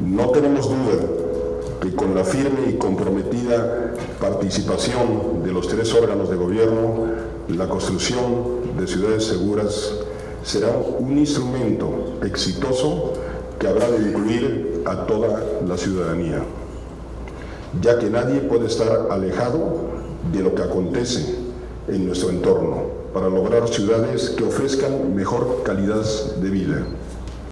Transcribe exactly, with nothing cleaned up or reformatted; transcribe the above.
No tenemos duda que con la firme y comprometida participación de los tres órganos de gobierno, la construcción de ciudades seguras será un instrumento exitoso que habrá de incluir a toda la ciudadanía, ya que nadie puede estar alejado de lo que acontece en nuestro entorno para lograr ciudades que ofrezcan mejor calidad de vida.